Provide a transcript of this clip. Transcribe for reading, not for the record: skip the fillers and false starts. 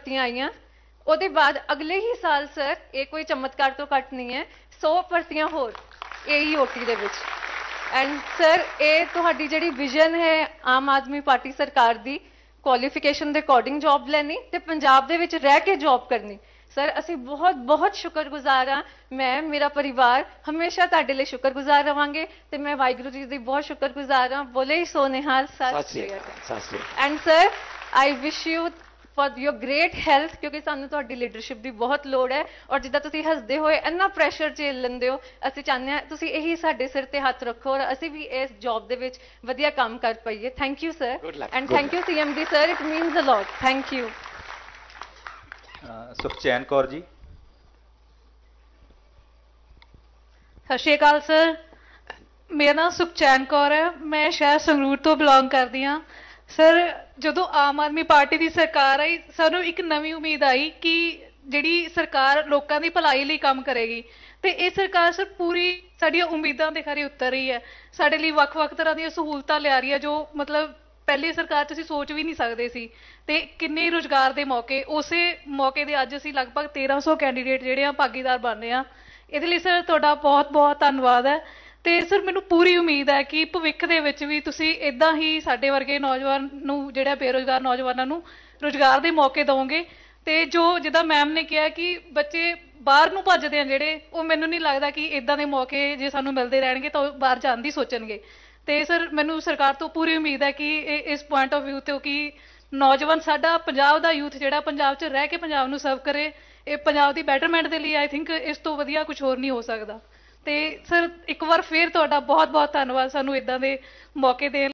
भर्तियां आईयां ਉਹਦੇ बाद अगले ही साल सर ये कोई चमत्कार तो घट नहीं है 100 भर्तियां होर AEOT ਦੇ ਵਿੱਚ एंड सर ये तुहाडी जिहड़ी विजन है आम आदमी पार्टी सरकार दी क्वालिफिकेशन के अकॉर्डिंग जॉब लैनी ते पंजाब दे विच रह के जॉब करनी सर असी बहुत बहुत शुक्रगुजार हाँ मैं मेरा परिवार हमेशा तुहाडे लई शुक्रगुजार रहांगे ते मैं वाहिगुरू जी दी बहुत शुक्रगुजार हाँ बोले ही सो निहाल Sat Shri Akal and sir I wish you for your great health क्योंकि सानू तुहाडी लीडरशिप की बहुत लोड़ है और जिद्दां तुसीं हसदे होए इन्ना प्रैशर झेल लैंदे हो असीं चाहुंदे हां तुसीं यही साडे सिर ते हत्थ रखो और असीं भी इस जॉब दे विच वधिया काम कर पाईए thank you sir and thank you CMD sir it means a lot thank you Sukhchain Kaur ji Sat Shri अकाल सर मेरा नाम सुखचैन कौर है मैं शहर संगरूर तो बिलोंग करती हाँ सर जो आम आदमी पार्टी की सरकार आई सानू एक नवी उम्मीद आई कि जिहड़ी सरकार लोगों की भलाई लई काम करेगी तो ये सरकार सर पूरी साडियां उम्मीदां दे खरे उतर रही है साडे लई वख-वख तरह दी सहूलतां लिया रही है जो मतलब पहले सरकार च असीं सोच भी नहीं सकते सी ते किन्ने रोजगार के मौके उस मौके दे अज असीं लगभग 1300 कैंडीडेट जिहड़े भागीदार बन रहे हैं इहदे लई सर तुहाडा बहुत बहुत धन्नवाद है तो सर मैनू पूरी उम्मीद है कि भविख दे विच भी तुसीं इदां ही साडे वर्गे नौजवान नूं जिहड़ा बेरोजगार नौजवानों नूं रोजगार के मौके दोगे तो जो जिद्दां मैम ने कहा कि बच्चे बाहर नूं भजदे हैं जिहड़े वो मैनू नहीं लगता कि इदां दे मौके जे सानूं मिलते रहणगे तो बाहर जाण दी सोचणगे तो सर मैनू सरकार तो पूरी उम्मीद है कि इस पॉइंट ऑफ व्यू तो कि नौजवान साडा पंजाब दा यूथ जिहड़ा पंजाब च रह के पंजाब नूं सर्व करे ये पंजाब दी बैटरमेंट के लिए आई थिंक इस तो वधिया कुछ होर नहीं हो सकता तो सर एक बार फिर तुहाडा बहुत बहुत धन्नवाद सानू इदां दे मौके देण